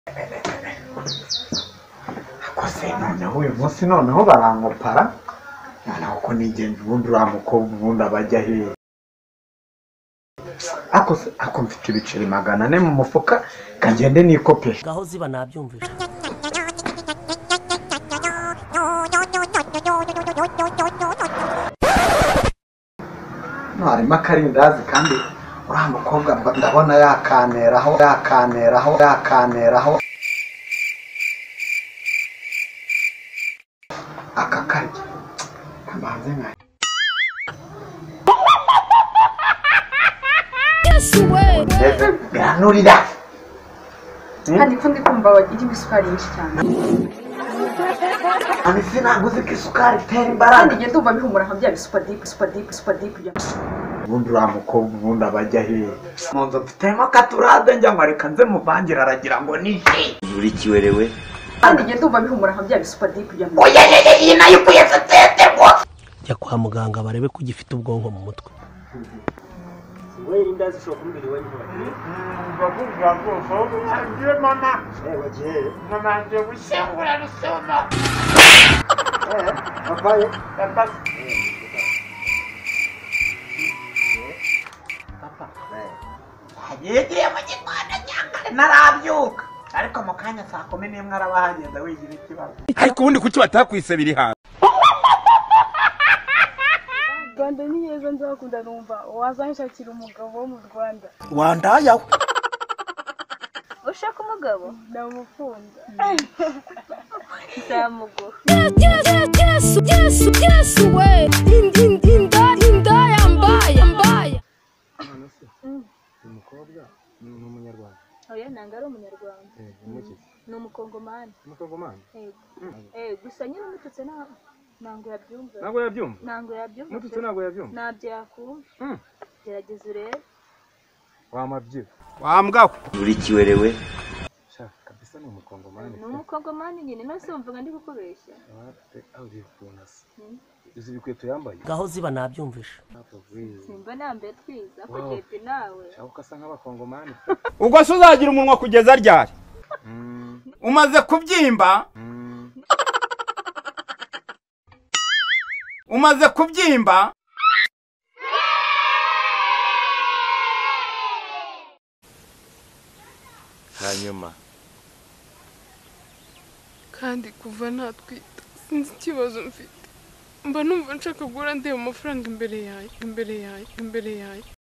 Akose noneho uyu munsi noneho barankopara noneho ko nigenje ubundi uriya mukobwa ubundi abajya hehe ako mfite ibiceri 400 mu mufuka kagende nikopesha gaho ziba nabyumvise harimo akarindazi kandi uriya mukobwa ndabona yakaneraho akakarya kamanze nka granurira kandi ko ndi kumva irimo isukari nyinshi cyane ani sinaguze ko isukari itera imbaraga kandi ngende umva bihumura nka bya super deep ubundi uriya mukobwa ubundi abajya hehe mu nzu mfitemo akaturade njya ngo reka nze muvangira aragira ngo ni ji uri kiwerewe kandi ngende umva bihumura nka bya super deep oya nayo kuyeze tete rwose jya kwa muganga barebe ko ugifite ubwonko mu mutwe wewe indazi sho kumbiri wewe bavuga ko ngiye mama waje mama ngiye gushengura rusoma abaye papa yegeye mu gikwana cyangwa narabyuka ariko mu kanya saa 11 arabahagenda wigira ikibazo ariko ubundi kuki batakwise biri hanze Rwanda ni heza nzakunda numva wazanshakira umugabo wo mu Rwanda wandaya ushaka umugabo ndamukunda ndamuguha yes we inda yambaye umukobwa ni umunyarwanda oya nanga ari umunyarwanda ni umukongomani gusa nyine umututse nango yabyumva mututse nago yabyumva nabyo yakumva gerageza urebe wamabye wambwa uri kiwerewe shaka kabisa ni umukongomani nyine nose wumvaga ndi kukubeshya uri kunasa uzi bikweto yambaye gaho ziba nabyumvisha simba nambaye twiza ko kete nawe shaka ukasa nk'abakongomani ubwo se uzagira umunwa kugeza ryari umaze kubyimba hanyuma kandi kuva natwita sinzi ikibazo mfite mba numva nshaka kugura ndeba amafaranga imbere yawe